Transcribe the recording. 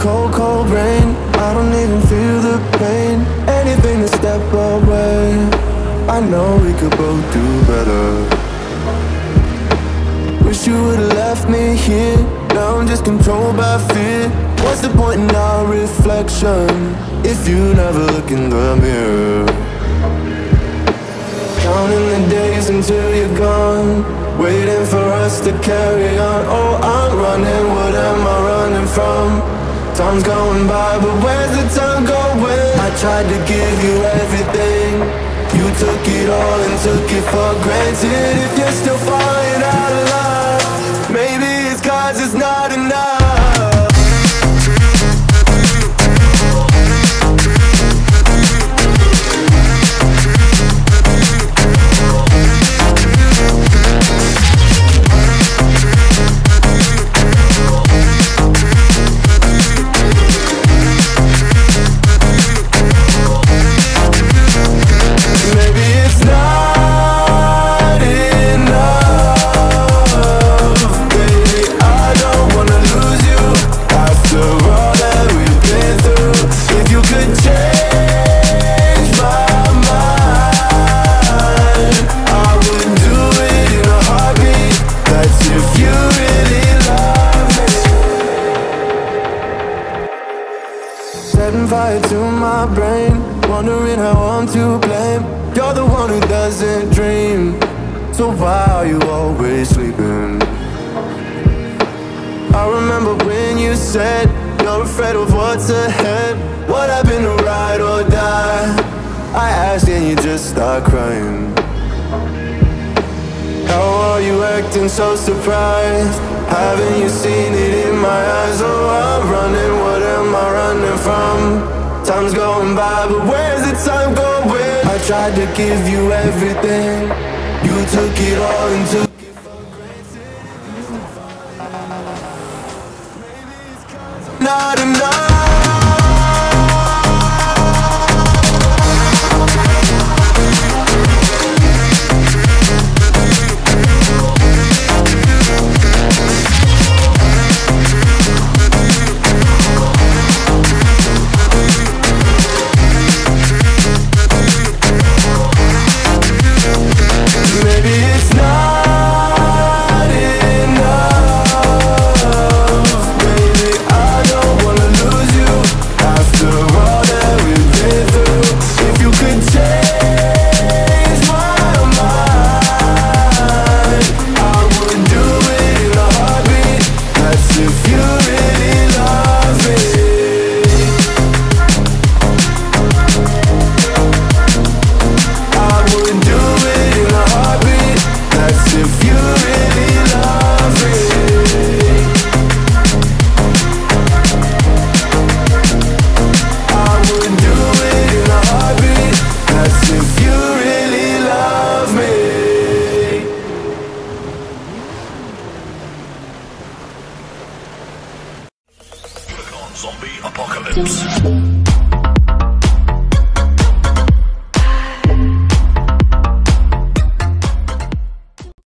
cold, cold rain. I don't even feel the pain. Anything to step away. I know we could both do better. Wish you would've left me here. Now I'm just controlled by fear. What's the point in our reflection if you never look in the mirror? Counting the days until you're gone, waiting for us to carry on. Oh, I'm running, what am I running from? Time's going by, but where's the time going? I tried to give you everything. You took it all and took it for granted. If you're still falling out of love, maybe it's 'cause it's not enough. Setting fire to my brain, wondering how I'm to blame. You're the one who doesn't dream, so why are you always sleeping? I remember when you said you're afraid of what's ahead. What happened to ride or die? I asked and you just start crying. How are you acting so surprised? Haven't you seen it in my eyes? Oh, I'm running, what am I running from? Time's going by, but where's the time going? I tried to give you everything. You took it all and took it for granted. Maybe it's 'cause I'm not enough. Zombie apocalypse.